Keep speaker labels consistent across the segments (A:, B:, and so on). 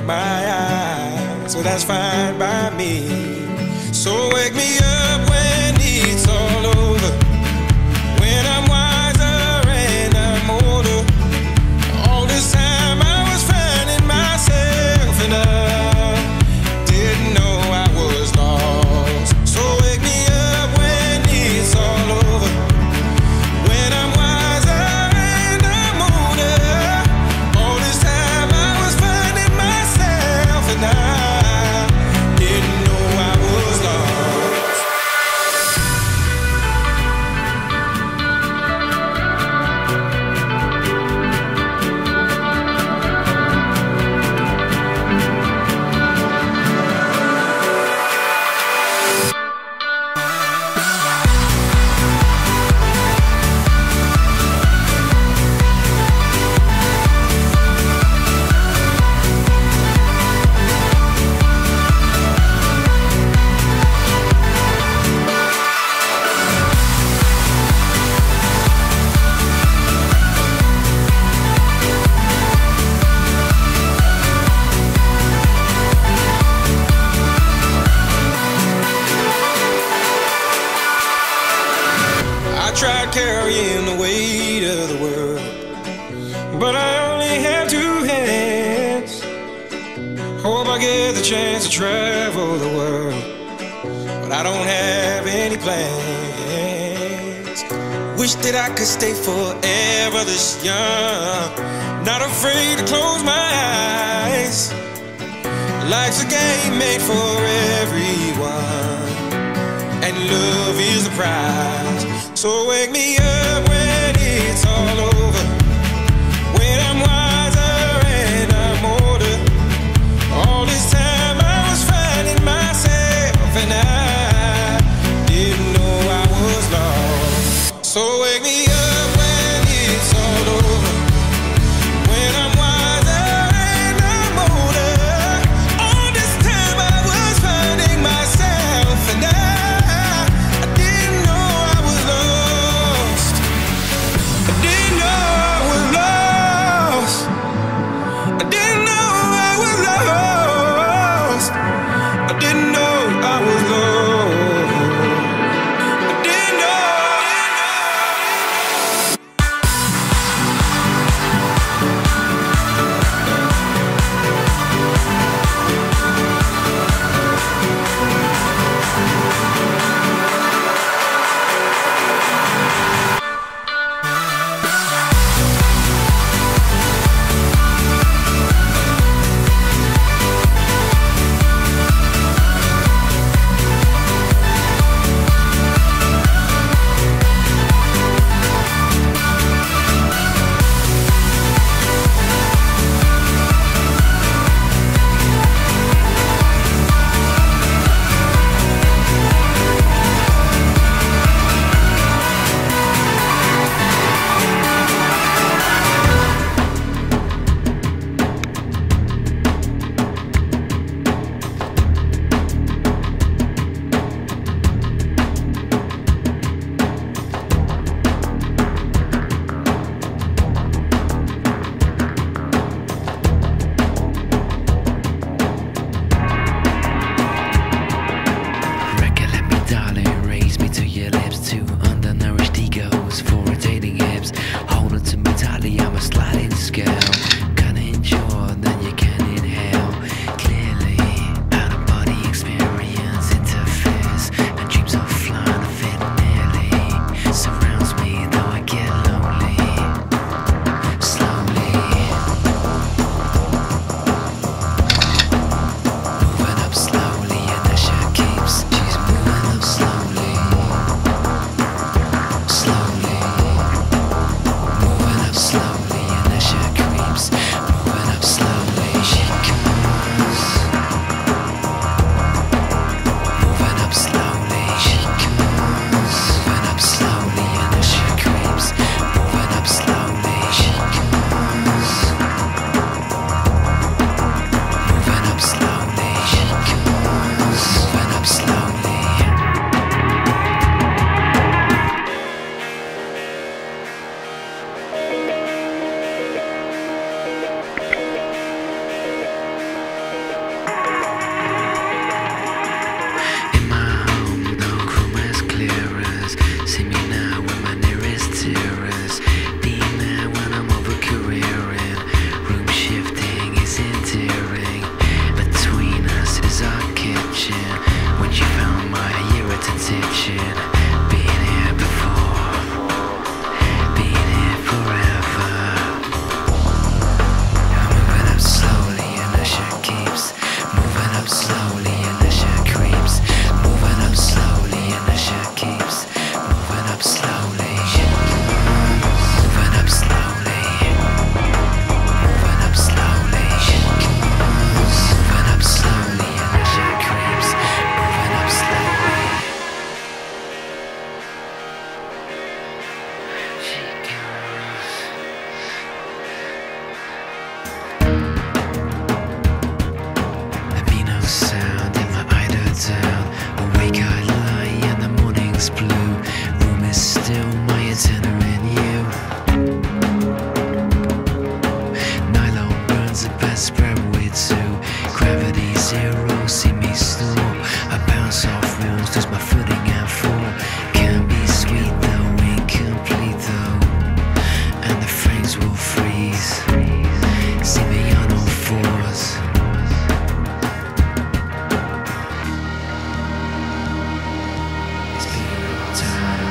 A: my eyes, so that's fine by me. So wake me up when it's all over, when I'm wiser and I'm older. All this time I was finding myself and I didn't know I was lost. So wake me up when it's all over, when I'm wiser and I'm older. All this time I was finding myself and I didn't know I was lost. I tried carrying the weight of the world, but I only have two hands. Hope I get the chance to travel the world, but I don't have any plans. Wish that I could stay forever this young, not afraid to close my eyes. Life's a game made for everyone, and love is the prize. So wake me up when it's all over, when I'm wiser and I'm older. All this time I was finding myself and I didn't know I was lost. So wake me up when it's all over, when I'm wiser and I'm older. All this time I was finding myself and I didn't know I was lost.
B: is blue. Room is still my antenna in you. Nylon burns the best spread way too. Gravity zero, see me snore. I bounce off rails, lose my footing and fall. Can be sweet though, incomplete though, and the frames will freeze. See me on all fours. It's been a long time.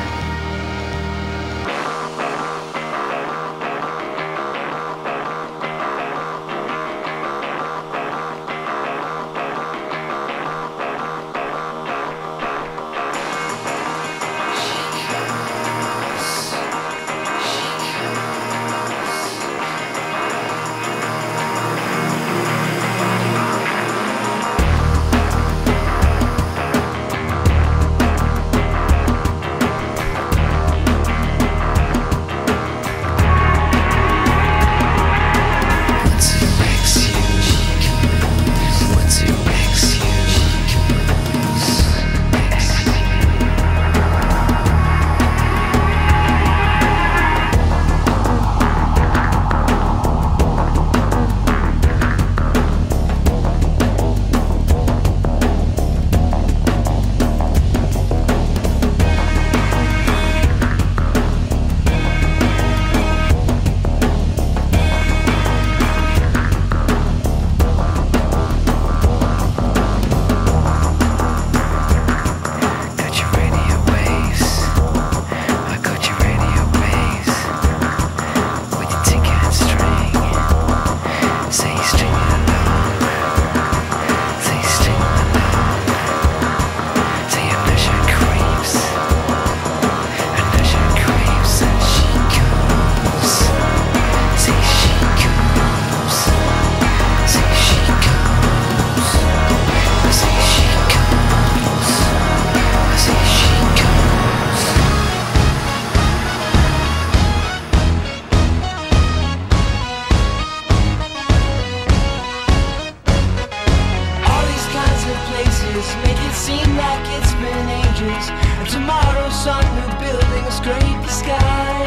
B: Make it seem like it's been ages, and tomorrow some new building will scrape the sky.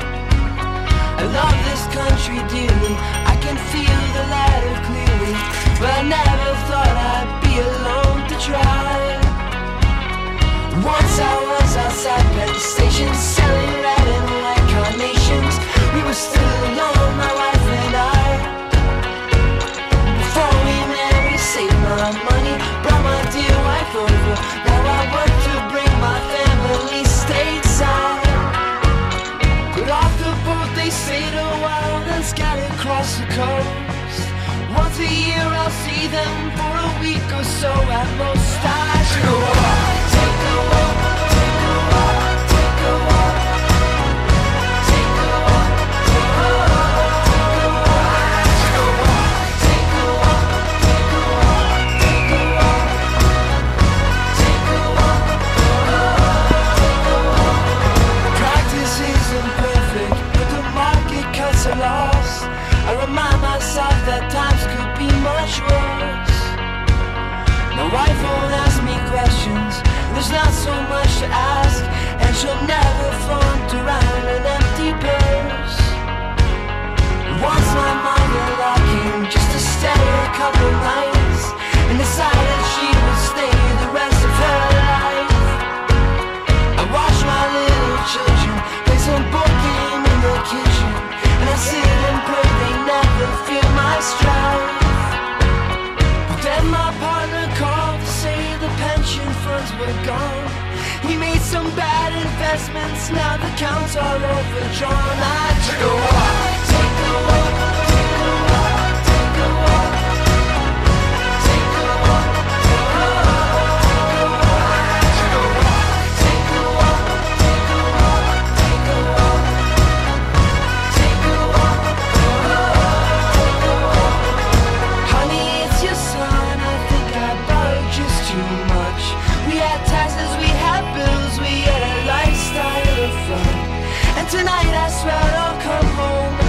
B: I love this country dearly, I can feel the ladder clearly, but I never thought I'd be alone to try. Once I was outside Penn Station selling red and white carnations. We were still alone, my wife and I. Before we married, saved my money, brought my dear wife over. Now I work to bring my family stateside. But off the boat they stayed a while, then scattered across the coast. Once a year I'll see them for a week or so at most. I should go on, take a walk, take a walk, take a walk, take a walk, take a walk, take a walk, take a walk, take a walk, take a walk, take a walk, take a walk. Practice isn't perfect, but the market cuts are lost. I remind myself that times could be much worse. My wife won't ask me questions, there's not so much to ask, and she'll never flaunt around an empty purse. Once my mind unlocking just to stay a couple nights, and decided she would stay the rest of her life. I watch my little children play some board game in the kitchen, and I sit and pray they never feel my strife. But then my partner called to say the pension funds were gone. He made some bad investments, now the accounts are overdrawn. I took a walk, take a walk, take a walk, take a walk, take a walk, take a walk, take a walk, take a walk, take a walk, take a walk, take a walk, take a walk. Honey, it's your son, I think I borrowed just too much. We had taxes, we had bills, we had a lifestyle of fun. And tonight I swear I'll come home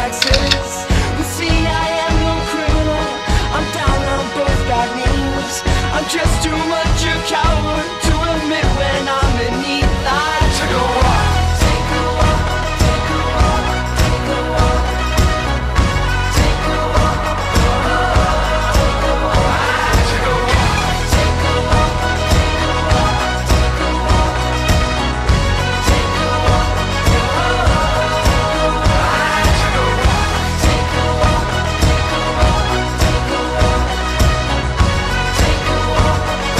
B: taxes. But see, I am no criminal. I'm down on both bad knees. I'm just too much a coward to admit when I'm in need. I took a walk, take a walk, take a walk, take a walk, take a walk, take a walk. I took a walk, take a walk, take a walk, take a walk, take a walk, take a walk. I took a walk, take a walk, take a walk, take a walk, take a walk.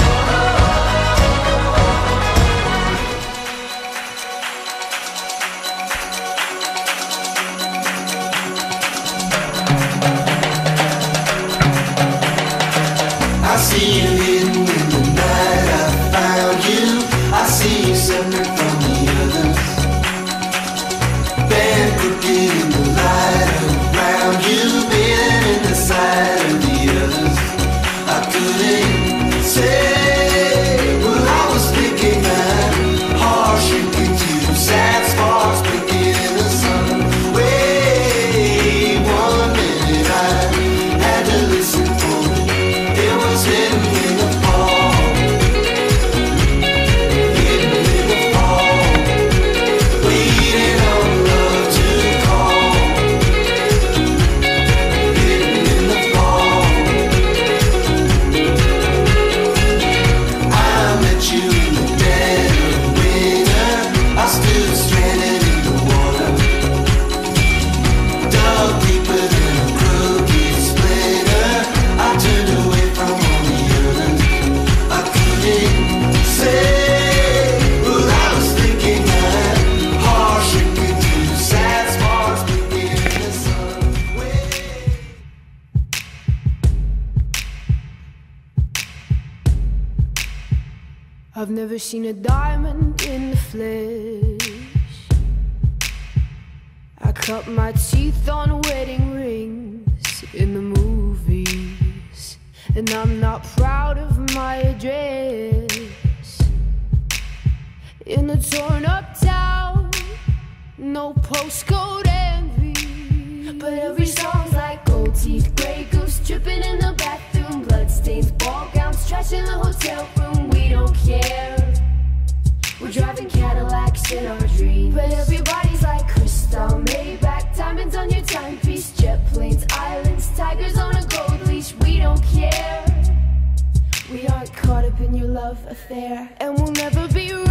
C: I see you hidden in the night. I found you. I see you separate from the others. Band crooked in the light around you, bathing in the sight of the others. I couldn't say what I was thinking. That heart shrinking to sad sparks blinking in the sun. Wait 1 minute, I had to listen for it. It was hidden in the fall, hidden in the fall, waiting on love to call. Hidden in the fall, I met you in the dead of winter. I stood stranded in the water, dug deeper than a crooked splinter. I turned away from all the others. I couldn't say what I was thinking. That heart shrinking to sad sparks blinking in the sun.
D: I've never seen a diamond in the flesh. I cut my teeth on wedding rings in the movies, and I'm not proud of my address. In a torn up town, no postcode envy, but every song's like gold teeth, grey goose dripping in the bathroom, bloodstains, ball gowns, trash in the hotel room. We don't care. We're driving Cadillacs in our dreams, but everybody's like crystal, Maybach, diamonds on your timepiece, jet planes, islands, tigers on a gold leash. We don't care. We aren't caught up in your love affair, and we'll never be royals.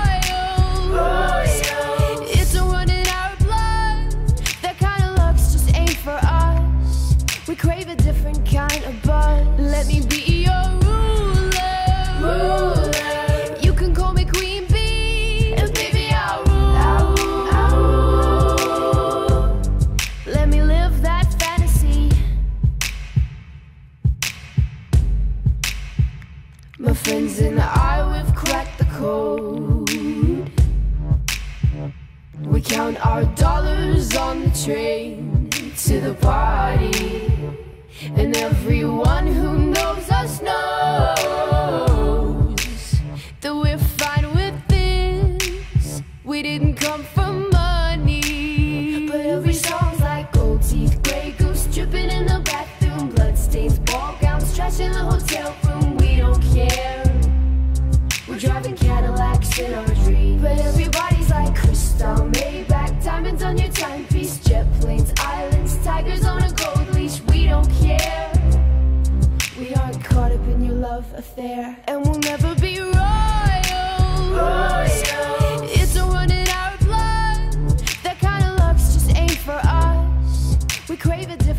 D: It's a run in our blood. That kind of luck's just ain't for us. We crave a different kind of buzz. Let me be your ruler. You can call me Queen Bee, and baby I'll rule. Let me live that fantasy. My friends and I, we've cracked the code. We count our dollars on the train to the party, and everyone who knows us knows that we're fine with this. We didn't come for money, but every song's like gold teeth, grey goose dripping in the bathroom, bloodstains, ball gowns, trash in the hotel room. We don't care. We're driving Cadillacs in our dreams, but everybody's like crystal, Maybach, diamonds on your timepiece, jet planes, islands, tigers on a gold leash. We don't care. We aren't caught up in your love affair, and we'll never be royals. It's a run in our blood. That kind of luck's just ain't for us. We crave a